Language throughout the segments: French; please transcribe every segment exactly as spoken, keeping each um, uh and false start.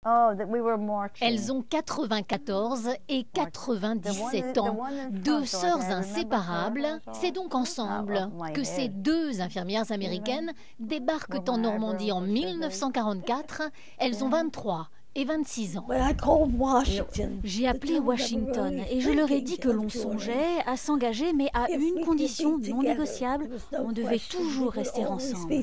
Elles ont quatre-vingt-quatorze et quatre-vingt-dix-sept ans, deux sœurs inséparables. C'est donc ensemble que ces deux infirmières américaines débarquent en Normandie en mille neuf cent quarante-quatre. Elles ont vingt-trois et vingt-six ans. J'ai appelé Washington et je leur ai dit que l'on songeait à s'engager, mais à une condition non négociable, on devait toujours rester ensemble.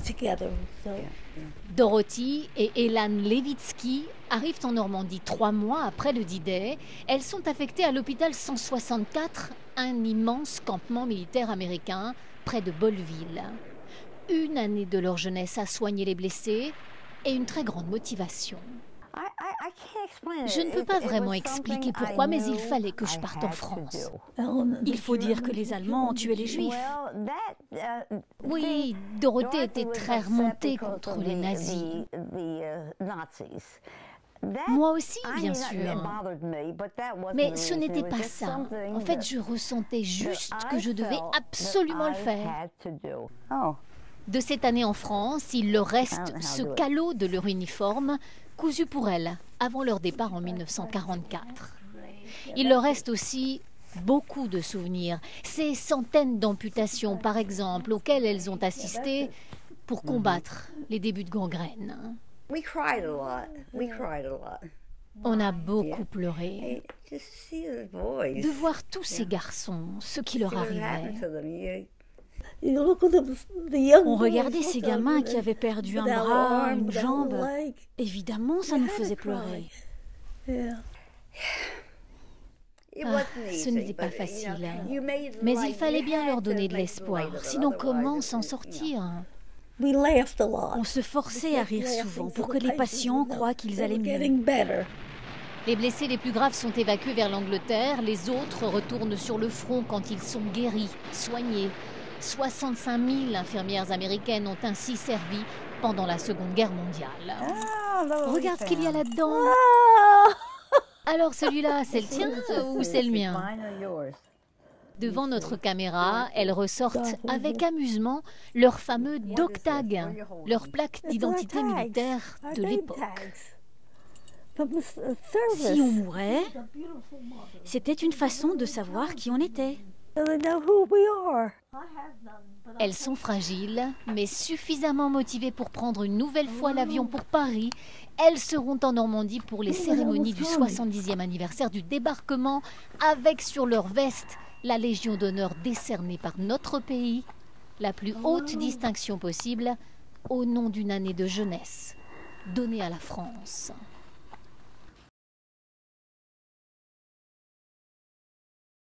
Dorothy et Elan Levitsky arrivent en Normandie trois mois après le D-Day. Elles sont affectées à l'hôpital cent soixante-quatre, un immense campement militaire américain près de Bolleville. Une année de leur jeunesse à soigner les blessés et une très grande motivation. Je ne peux pas vraiment expliquer pourquoi, mais il fallait que je parte en France. Il faut dire que les Allemands ont tué les Juifs. Oui, Dorothée était très remontée contre les nazis. Moi aussi, bien sûr. Mais ce n'était pas ça. En fait, je ressentais juste que je devais absolument le faire. De cette année en France, il leur reste ce calot de leur uniforme, cousu pour elles, avant leur départ en mille neuf cent quarante-quatre. Il leur reste aussi beaucoup de souvenirs, ces centaines d'amputations, par exemple, auxquelles elles ont assisté pour combattre les débuts de gangrène. On a beaucoup pleuré. De voir tous ces garçons, ce qui leur arrivait. On regardait ces gamins qui avaient perdu un bras, une jambe. Évidemment, ça nous faisait pleurer. Ah, ce n'était pas facile. Mais il fallait bien leur donner de l'espoir. Sinon, comment s'en sortir? On se forçait à rire souvent pour que les patients croient qu'ils allaient mieux. Les blessés les plus graves sont évacués vers l'Angleterre. Les autres retournent sur le front quand ils sont guéris, soignés. soixante-cinq mille infirmières américaines ont ainsi servi pendant la Seconde Guerre mondiale. Regarde ce qu'il y a là-dedans. Alors celui-là, c'est le tien ou c'est le mien? Devant notre caméra, elles ressortent avec amusement leur fameux dog-tag, leur plaque d'identité militaire de l'époque. Si on mourait, c'était une façon de savoir qui on était. Elles sont fragiles, mais suffisamment motivées pour prendre une nouvelle fois l'avion pour Paris. Elles seront en Normandie pour les cérémonies du soixante-dixième anniversaire du débarquement, avec sur leur veste la Légion d'honneur décernée par notre pays, la plus haute distinction possible, au nom d'une année de jeunesse donnée à la France.